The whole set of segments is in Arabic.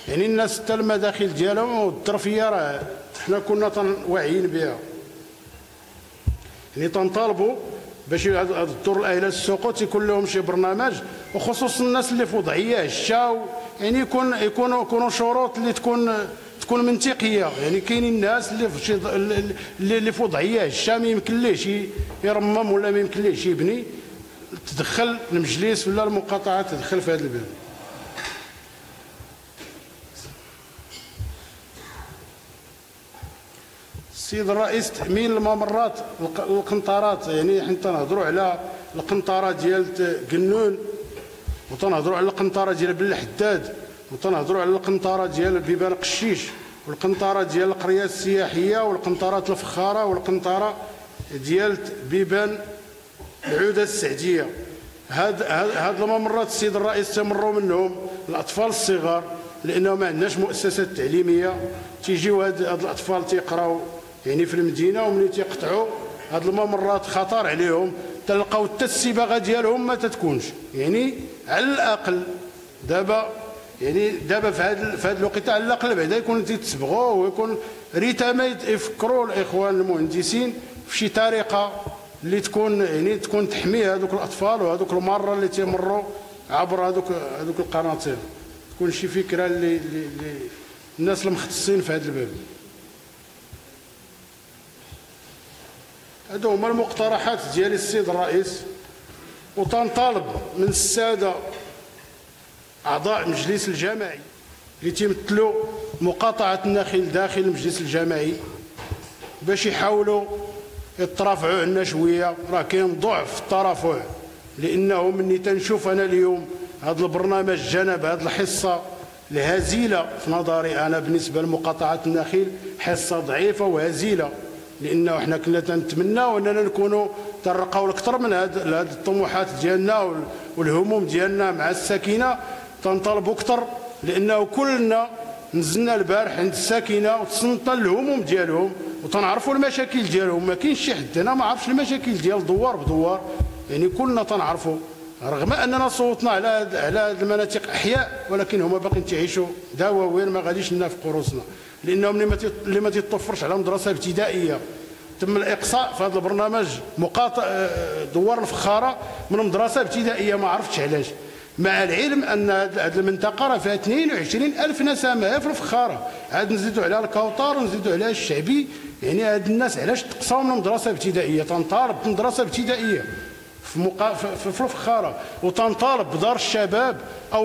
يعني الناس حتى المداخل ديالهم والظرفيه راه حنا كنا واعيين بها. يعني تنطالبوا باش هاد الدور الاهلي السوق تيكون لهم شي برنامج، وخصوصا الناس اللي في وضعيه هشه، يعني يكونوا شروط اللي تكون منطقيه. يعني كاينين الناس اللي في وضعيه هشه ما يمكنليش يرمم ولا ما يمكنليش يبني، تدخل المجلس ولا المقاطعه تدخل في هذا الباب. السيد الرئيس تأمين الممرات القنطارات، يعني حنا تنهضروا على القنطره ديال قنون، وتنهضروا على القنطره ديال بن الحداد، وتنهضروا على القنطره ديال بيبان قشيش، والقنطره ديال القريه السياحيه، والقنطرات الفخاره، والقنطره ديال بيبان العوده السعديه. هاد الممرات السيد الرئيس تمروا منهم الاطفال الصغار، لانه ما عندناش مؤسسات تعليميه. تيجيو هاد الاطفال تيقراو يعني في المدينه، وملي تيقطعوا هاد الممرات خطر عليهم، تلقاو حتى الصباغه ديالهم ما تتكونش. يعني على الاقل دابا في هذا الوقت على الاقل بعدا يكون تيتصبغوا، ويكون ريتما يفكروا الاخوان المهندسين في شي طريقه اللي تكون تحمي هذوك الاطفال وهذوك المره اللي تيمروا عبر هذوك القناطر. تكون شي فكره اللي الناس المختصين في هذا الباب. هادو هما المقترحات ديال السيد الرئيس، وتنطالب من الساده اعضاء المجلس الجماعي اللي تيمثلوا مقاطعه النخيل داخل المجلس الجماعي باش يحاولوا يترافعوا عنا شويه. راه كاين ضعف في الترافع، لانه مني تنشوف انا اليوم هذا البرنامج جنب هذه الحصه الهزيله في نظري انا بالنسبه لمقاطعه النخيل، حصه ضعيفه وهزيله، لانه حنا كنا تنتمناو اننا نكونوا ترقاو اكثر من هاد الطموحات ديالنا والهموم ديالنا مع الساكنه. تنطلبوا اكثر، لانه كلنا نزلنا البارح عند الساكنه وتصنتنا الهموم ديالهم وتنعرفوا المشاكل ديالهم. ما كاينش شي حد هنا ما عرفش المشاكل ديال دوار بدوار، يعني كلنا تنعرفوا، رغم اننا صوتنا على هذه المناطق احياء، ولكن هما باقيين تعيشوا دواوين ما غاديش نافقوا روسنا. لانهم اللي ما تيتوفرش على مدرسه ابتدائيه تم الاقصاء في هذا البرنامج مقاطع دوار الفخاره من مدرسه ابتدائيه، ما عرفتش علاش، مع العلم ان هذه المنطقه راه فيها 22,000 نسمه في الفخاره، عاد نزيدوا عليها الكوطار ونزيدوا عليها الشعبي. يعني هاد الناس علاش تقصاو من مدرسه ابتدائيه؟ تنطالب بمدرسه ابتدائيه في الفخاره، وتنطالب بدار الشباب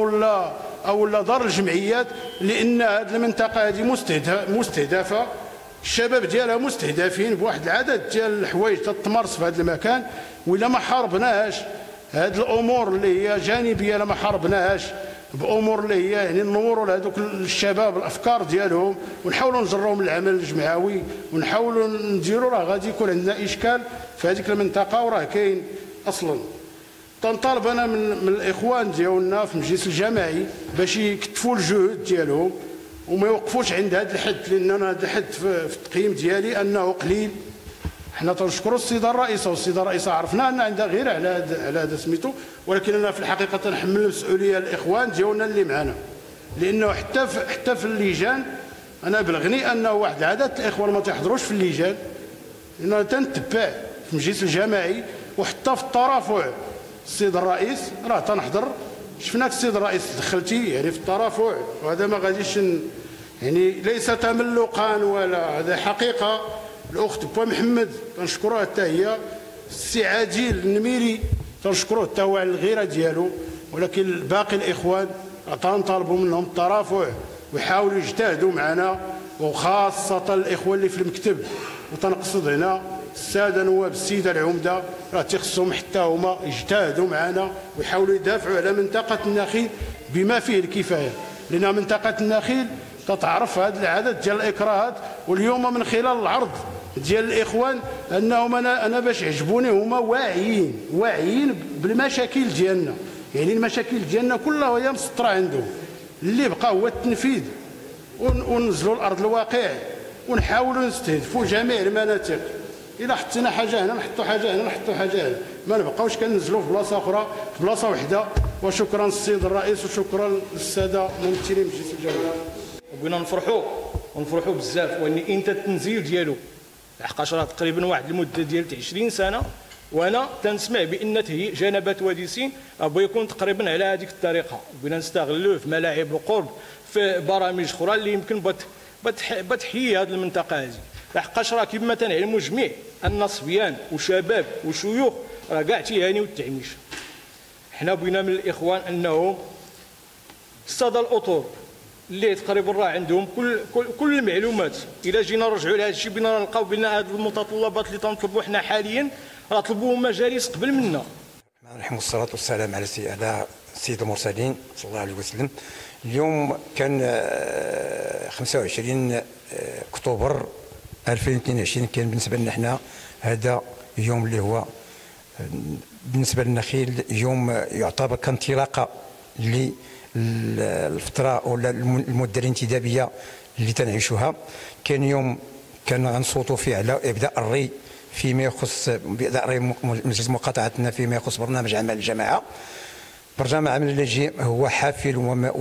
او لا دار الجمعيات، لان هذه المنطقه هذه مستهدفه، الشباب ديالها مستهدفين بواحد العدد ديال الحوايج تتمارس في هذا المكان. وإلا ما حاربناهاش هذه الامور اللي هي جانبيه، لما حاربناهاش بامور اللي هي يعني نوروا لهذوك الشباب الافكار ديالهم ونحاولوا نجروهم للعمل الجمعوي ونحاولوا نديروا، راه غادي يكون عندنا اشكال في هذيك المنطقه، وراه كاين اصلا. تنطالب انا من الاخوان ديالنا في المجلس الجماعي باش يكتفوا الجهود ديالهم وما يوقفوش عند هذا الحد، لان انا هذا الحد في التقييم ديالي انه قليل. حنا تنشكروا السيده الرئيسه، والسيده الرئيسه عرفنا ان عندها غير على هذا سميتو، ولكن انا في الحقيقه تنحمل المسؤوليه الاخوان ديالنا اللي معنا، لانه حتى في اللجان انا بلغني انه واحد العدد الاخوان ما تيحضروش في اللجان، لانه تنتبع في المجلس الجماعي وحتى في الترافع. السيد الرئيس راه تنحضر، شفناك السيد الرئيس دخلتي يعني في الترافع، وهذا ما غاديش يعني ليس تملقا ولا، هذا حقيقه. الاخت بوا محمد تنشكروها حتى هي، السي عادل النميري تنشكروه حتى هو على الغيره ديالو، ولكن باقي الاخوان تنطالبوا منهم الترافع ويحاولوا يجتهدوا معنا، وخاصه الاخوه اللي في المكتب، وتنقصد هنا الساده نواب السيده العمده، راه تيخصهم حتى هما يجتهدوا معنا ويحاولوا يدافعوا على منطقه النخيل بما فيه الكفايه، لان منطقه النخيل تتعرف هذا العدد ديال الاكراهات. واليوم من خلال العرض ديال الاخوان انهم انا باش يعجبوني هما واعيين بالمشاكل ديالنا، يعني المشاكل ديالنا كلها هي مسطره عندهم، اللي بقى هو التنفيذ وننزلوا لارض الواقع ونحاولوا نستهدفوا جميع المناطق. الا حطينا حاجه هنا نحطوا حاجه هنا نحطوا حاجه هنا، ما نبقاوش كننزلوا في بلاصه اخرى في بلاصه وحده وشكرا للسيد الرئيس وشكرا للساده ممثلين مجلس الجمهوريه. وبغينا ونفرحوا بزاف، وان انت التنزيل ديالو لحقاش راه تقريبا واحد المده ديال 20 سنه وانا تنسمع بان تهيئ جنبات وادي سين بغى يكون تقريبا على هذيك الطريقه. بغينا نستغلوه في ملاعب القرب، في برامج اخرى اللي يمكن بتحيي هذه المنطقه هذه، لحقاش راه كما تنعلموا جميع ان الصبيان وشباب وشيوخ راه كاع تيهانيو التعميش. حنا بغينا من الاخوان انه الساده الاطر اللي تقريبا راه عندهم كل المعلومات، الا جينا نرجعوا لهذا الشيء بغينا نلقاو بان هذه المتطلبات اللي تنطلبوا حنا حاليا راه طلبوهم مجالس قبل منا. الحمد والصلاة والسلام على سيد المرسلين صلى الله عليه وسلم. اليوم كان 25 أكتوبر 2022 كان بالنسبة لنا حنا هذا يوم اللي هو بالنسبة للنخيل يوم يعتبر كانطلاقة للفترة ولا المدة الانتدابية اللي تنعيشوها. كان يوم كان غنصوتوا فيه على إبداء الري فيما يخص مجلس مقاطعتنا فيما يخص برنامج عمل الجماعه. برنامج عمل اللاجئ هو حافل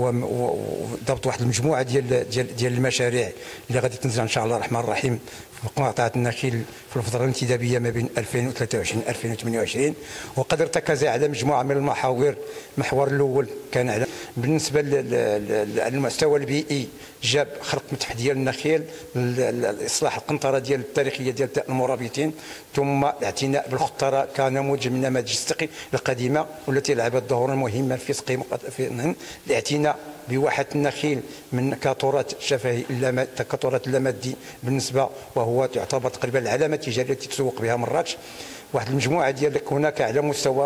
وضبط واحد المجموعه ديال المشاريع اللي غادي تنزل ان شاء الله الرحمن الرحيم في مقاطعه النخيل في الفتره الانتدابيه ما بين 2023 2028. وقد ارتكز على مجموعه من المحاور. المحور الاول كان على بالنسبه للمستوى البيئي، جاب خلق متحف ديال النخيل، الاصلاح القنطره ديال التاريخيه ديال المرابطين، ثم الاعتناء بالخطره كنموذج من نماذج السقي القديمه والتي لعبت دورا مهما في سقي الاعتناء بواحه النخيل من كتراث شفهي كتراث اللامادي بالنسبه، وهو تعتبر تقريبا العلامه التجاريه التي تسوق بها مراكش. واحد المجموعه ديال هناك على مستوى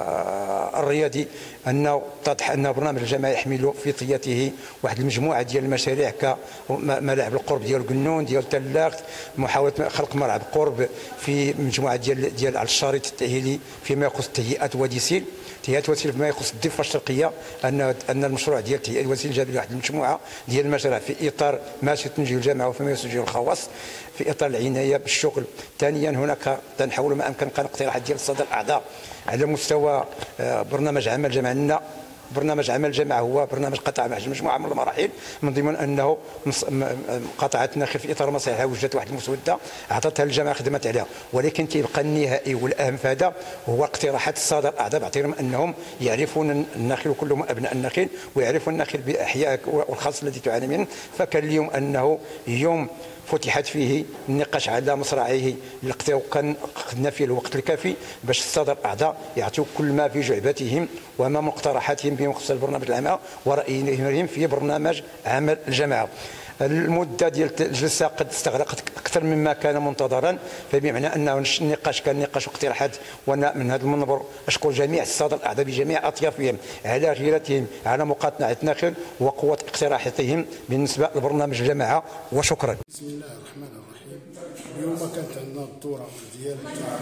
الرياضي انه تضح ان برنامج الجماعه يحمل في طياته واحد المجموعه ديال المشاريع كملاعب القرب ديال قنون ديال تلاخت، محاوله خلق ملعب قرب في مجموعه ديال على الشريط التاهيلي فيما يخص تهيئه وادي سيل. تهيئه وادي سيل فيما يخص الضفه الشرقيه، ان المشروع ديال تهيئه وادي سيل جاب واحد المجموعه ديال المشاريع في اطار ما تنجي الجامعه وفيما يسجل الخواص في اطار العنايه بالشغل. ثانيا هناك تنحاول ما امكن اقتراحات ديال الساده الاعضاء على مستوى برنامج عمل جمعنا. برنامج عمل الجماعه هو برنامج قطع مجموعه من المراحل، من ضمن انه مقاطعه النخيل في اطار مصالحها وجدت واحد المسوده اعطتها الجماعه خدمت عليها، ولكن تيبقى النهائي والاهم في هذا هو اقتراحات الساده الاعضاء باعتبارهم انهم يعرفون النخيل وكلهم ابناء النخيل ويعرفون النخيل باحياء والخاص الذي تعاني منه. فكان اليوم انه يوم فتحت فيه النقاش على مصراعيه وكان خدنا فيه الوقت الكافي باش الساده الاعضاء يعطيو كل ما في جعبتهم وما مقترحاتهم بما يخص البرنامج الجماعه ورأيهم في برنامج عمل الجماعه. المده ديال الجلسه قد استغرقت اكثر مما كان منتظرا، فبمعنى انه النقاش كان نقاش واقتراحات. وانا من هذا المنبر اشكر جميع الساده الاعضاء بجميع اطيافهم على غيرتهم على مقاطعه النخيل وقوه اقتراحاتهم بالنسبه لبرنامج الجماعه، وشكرا. بسم الله الرحمن الرحيم. اليوم كانت عندنا الدوره ديال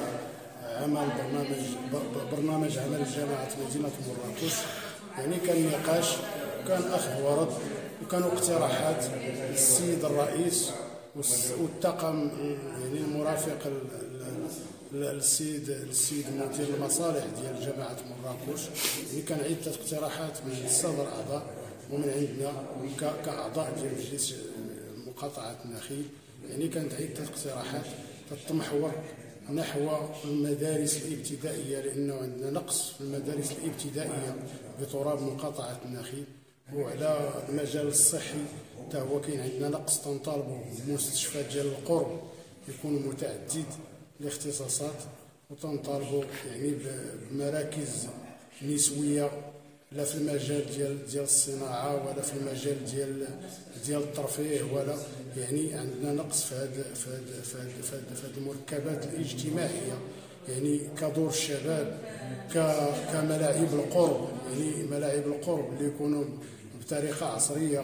عمل برنامج عمل جماعه مدينه مراكش. يعني كان نقاش وكان اخذ ورد وكانوا اقتراحات للسيد الرئيس والطاقم يعني المرافق للسيد مدير المصالح ديال جماعه مراكش. يعني كان عده اقتراحات من الساده الاعضاء ومن عندنا كاعضاء ديال مجلس مقاطعه النخيل. يعني كانت عده اقتراحات تتمحور نحو المدارس الابتدائيه، لانه عندنا نقص في المدارس الابتدائيه بتراب مقاطعه النخيل، وعلى المجال الصحي حتى هو كاين عندنا نقص. تنطالبوا بمستشفى ديال القرب يكون متعدد الاختصاصات، وتنطالبوا يعني بمراكز نسويه لا في المجال ديال الصناعه ولا في المجال ديال الترفيه، ولا يعني عندنا نقص في هذه المركبات الاجتماعيه، يعني كدور الشباب كملاعب القرب، يعني ملاعب القرب اللي يكونوا بطريقه عصريه.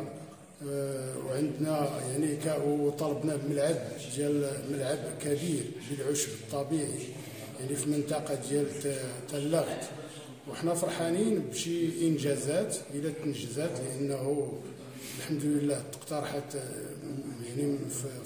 وعندنا يعني وطلبنا ملعب كبير بالعشب الطبيعي يعني في منطقه ديال تلاغت. وحنا فرحانين بشي انجازات الى تنجزات، لانه الحمد لله اقترحت يعني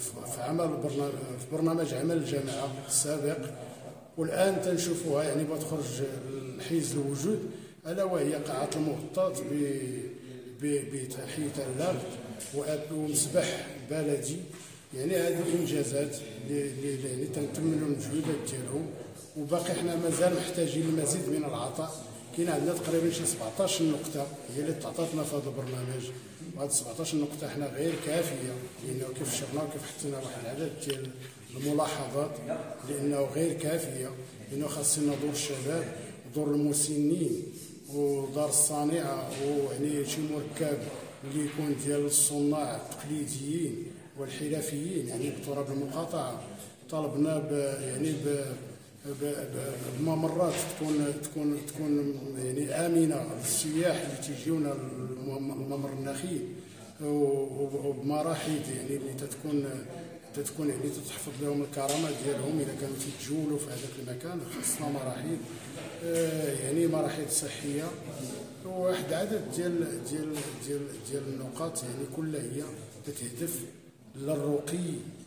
في برنامج عمل الجماعه السابق، والان تنشوفوها يعني بتخرج الحيز الوجود. الا وهي قاعه المهطات بتحيه اللغط ومسبح بلدي. يعني هذه الانجازات اللي تنتملوا المجهودات ديالهم، وباقي حنا مازال محتاجين لمزيد من العطاء. كاين عندنا تقريبا شي 17 نقطه هي اللي تعطاتنا في هذا البرنامج، وهاد 17 نقطه حنا غير كافيه، لانه كيف شرنا وكيف حطينا واحد العدد ديال الملاحظات لانه غير كافيه، لانه خاصنا دور الشباب ودور المسنين ودار الصانعه، ويعني شي مركب اللي يكون ديال الصناع التقليديين والحرفيين يعني بتراب المقاطعه. طالبنا يعني بممرات تكون يعني امنه للسياح اللي تيجيونا لممر النخيل، وبمراحيض يعني اللي تتكون يعني تتحفظ لهم الكرامات ديالهم اذا كانوا تيتجولوا في هذاك المكان. خصنا مراحيض يعني مراحيض صحيه، وواحد عدد ديال النقاط يعني كلها هي تهدف للرقي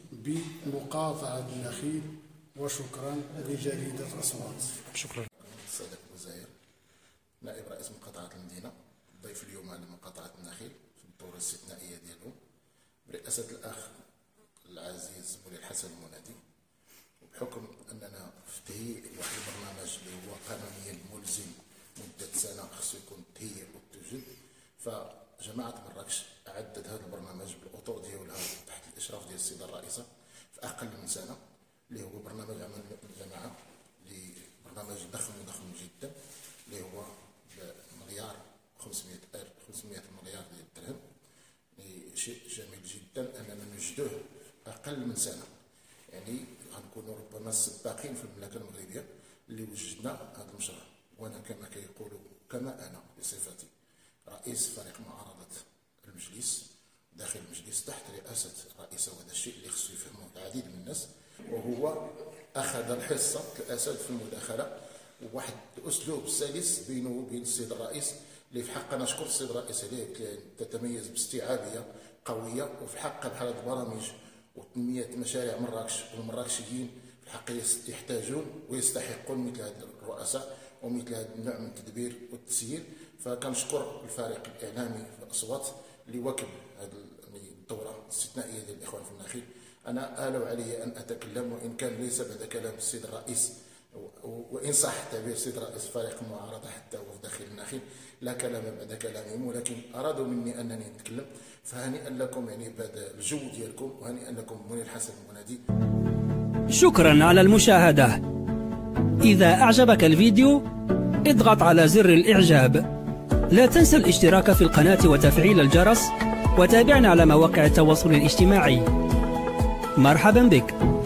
بمقاطعه النخيل. وشكرا لجريدة أصوات. شكرا. السادة الوزير، نائب رئيس مقاطعة المدينة، ضيف اليوم على مقاطعة النخيل في الدورة الاستثنائية ديالو برئاسة الأخ العزيز مولاي الحسن المنادي، وبحكم أننا في تهيئ واحد البرنامج اللي هو قانونيا ملزم مدة سنة خصو يكون تهيئ وتوجد، فجماعة مراكش أعدت هذا البرنامج بالأطر ديالها تحت الإشراف ديال السيدة الرئيسة في أقل من سنة، اللي هو برنامج عمل الجماعة، اللي برنامج ضخم جدا، اللي هو مليار 500 مليار ديال الدرهم. شيء جميل جدا اننا نجدوه اقل من سنه، يعني غنكونوا ربما السباقين في المملكه المغربيه اللي وجدنا هذا المشروع. وانا كما كيقولوا، كما انا بصفتي رئيس فريق معارضه المجلس داخل المجلس تحت رئاسه الرئيسه، وهذا الشيء اللي خصو يفهمه العديد من الناس، وهو اخذ الحصه الاسد في المداخله، وواحد الاسلوب سلس بينه وبين السيد الرئيس، اللي في حق انا نشكر السيد الرئيس عليه، تتميز باستيعابيه قويه، وفي حق بحال هاد البرامج وتنميه مشاريع مراكش والمراكشيين في الحق يحتاجون ويستحقون مثل هاد الرؤساء ومثل هذا النوع من التدبير والتسيير. فكنشكر الفريق الاعلامي في اصوات اللي واكب هذه الدوره الاستثنائيه ديال الاخوان في النخيل. انا آلوا علي ان اتكلم، وان كان ليس بعد كلام السيد الرئيس، وان صح تعبير السيد الرئيس فريق المعارضه حتى هو داخل النخيل لا كلام بعد كلامهم، ولكن ارادوا مني انني نتكلم. فهنيئا لكم يعني بهذا الجو ديالكم، وهنيئا لكم مولاي الحسن المنادي. شكرا على المشاهده. اذا اعجبك الفيديو اضغط على زر الاعجاب. لا تنسى الاشتراك في القناه وتفعيل الجرس، وتابعنا على مواقع التواصل الاجتماعي. مرحبا بك.